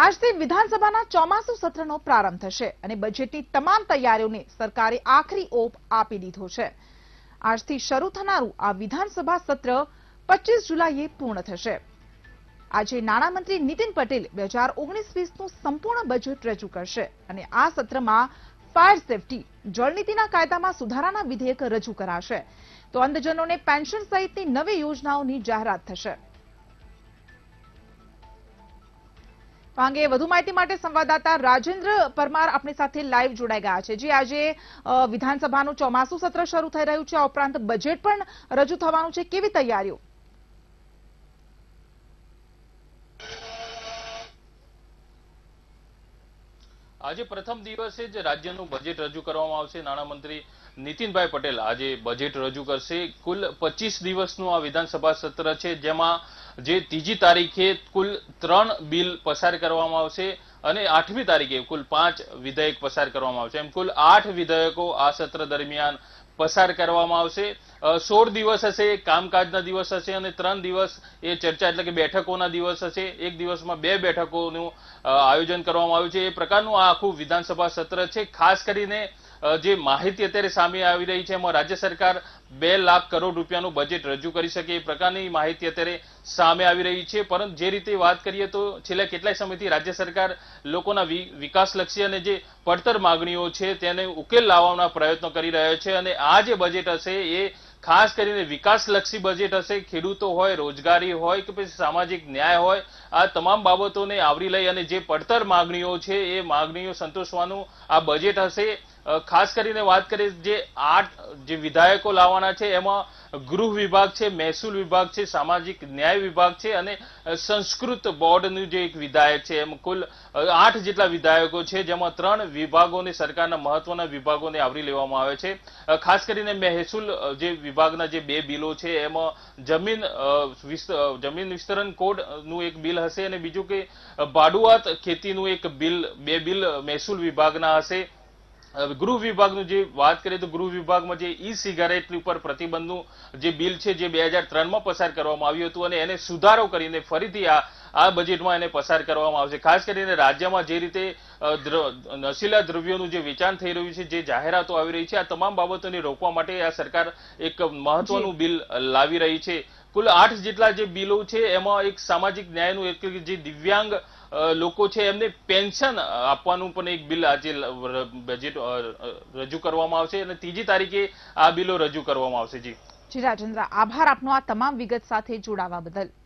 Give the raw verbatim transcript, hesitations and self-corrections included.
આજથી વિધાનસભાના ચોમાસુ સત્રનો પ્રારંભ થશે અને બજેટની તમામ તૈયારીઓને સરકારે આખરી ઓપ આપી દીધો છે। આજથી શરૂ થનારું આ વિધાનસભા સત્ર પચીસ જુલાઈએ પૂર્ણ થશે। આજે નાણામંત્રી નીતિન પટેલ બે હજાર ઓગણીસ વીસનું સંપૂર્ણ બજેટ રજૂ કરશે અને આ સત્રમાં ફાયર સેફટી જળનીતિના કાયદામાં સુધારાના વિધેયક રજૂ કરાશે તો અંધજનોને પેન્શન સહિતની નવી યોજનાઓની જાહેરાત થશે। આ અંગે વધુ માહિતી માટે સંવાદદાતા રાજેન્દ્ર પરમાર આપણી સાથે લાઈવ જોડાઈ ગયા છે। જે આજે વિધાનસભાનું ચોમાસુ સત્ર શરૂ થઈ રહ્યું છે, આ ઉપરાંત બજેટ પણ રજૂ થવાનું છે, કેવી તૈયારીઓ? આજે પ્રથમ દિવસે જ રાજ્યનું બજેટ રજૂ કરવામાં આવશે। નાણામંત્રી નીતિનભાઈ પટેલ આજે બજેટ રજૂ કરશે। કુલ પચીસ દિવસનું આ વિધાનસભા સત્ર છે, જેમાં જે ત્રીજી તારીખે કુલ ત્રણ બિલ પસાર કરવામાં આવશે અને આઠમી તારીખે કુલ પાંચ વિધેયક પસાર કરવામાં આવશે। એમ કુલ આઠ વિધેયકો આ સત્ર દરમિયાન પસાર કરવામાં આવશે। સોળ દિવસ હશે કામકાજના દિવસ હશે અને ત્રણ દિવસ એ ચર્ચા એટલે કે બેઠકોના દિવસ હશે। એક દિવસમાં બે બેઠકોનું આયોજન કરવામાં આવ્યું છે। એ પ્રકારનું આ આખું વિધાનસભા સત્ર છે। ખાસ કરીને જે માહિતી અત્યારે સામે આવી રહી છે, એમાં રાજ્ય સરકાર બે લાખ કરોડ રૂપિયાનું બજેટ રજૂ કરી શકે એ પ્રકારની માહિતી અત્યારે સામે આવી રહી છે। પરંતુ જે રીતે વાત કરીએ તો છેલ્લા કેટલાય સમયથી રાજ્ય સરકાર લોકોના વિકાસલક્ષી અને જે પડતર માંગણીઓ છે તેને ઉકેલ લાવવાના પ્રયત્નો કરી રહ્યો છે અને આ જે બજેટ હશે એ ખાસ કરીને વિકાસલક્ષી બજેટ હશે। ખેડૂતો હોય, રોજગારી હોય કે પછી સામાજિક ન્યાય હોય, આ તમામ બાબતોને આવરી લઈ અને જે પડતર માંગણીઓ છે એ માંગણીઓ સંતોષવાનું આ બજેટ હશે। ખાસ કરીને વાત કરીએ જે આઠ જે વિધાયકો લાવવાના છે એમાં ગૃહ વિભાગ છે, મહેસૂલ વિભાગ છે, સામાજિક ન્યાય વિભાગ છે અને સંસ્કૃત બોર્ડનું જે એક વિધાયક છે। એમ કુલ આઠ જેટલા વિધાયકો છે, જેમાં ત્રણ વિભાગોને સરકારના મહત્વના વિભાગોને આવરી લેવામાં આવે છે। ખાસ કરીને મહેસૂલ જે વિભાગના જે બે બિલો છે એમાં જમીન જમીન વિસ્તરણ કોડનું એક બિલ હશે અને બીજું કે ભાડુઆત ખેતીનું એક બિલ, બે બિલ મહેસૂલ વિભાગના હશે। ગૃહ વિભાગનું જે વાત કરીએ તો ગૃહ વિભાગમાં જે ઈ સિગારેટ ઉપર પ્રતિબંધનું જે બિલ છે જે બે હજાર ત્રણમાં પસાર કરવામાં આવ્યું હતું અને એને સુધારો કરીને ફરીથી આ આ બજેટમાં એને પસાર કરવામાં આવશે। ખાસ કરીને રાજ્યમાં જે રીતે નશીલા દ્રવ્યોનું જે વેચાણ થઈ રહ્યું છે, જે જાહેરાતો આવી રહી છે, આ તમામ બાબતોને રોકવા માટે આ સરકાર એક મહત્વનું બિલ લાવી રહી છે। કુલ આઠ જેટલા જે બિલો છે એમાં એક સામાજિક ન્યાયનું એટલે કે જે દિવ્યાંગ લોકો છે એમને પેન્શન આપવાનું પણ એક બિલ આજે બજેટ રજૂ કરવામાં આવશે અને ત્રીજી તારીખે આ બિલો રજૂ કરવામાં આવશે। જી જી રાજેન્દ્ર, આભાર આપનો આ તમામ વિગત સાથે જોડાવા બદલ।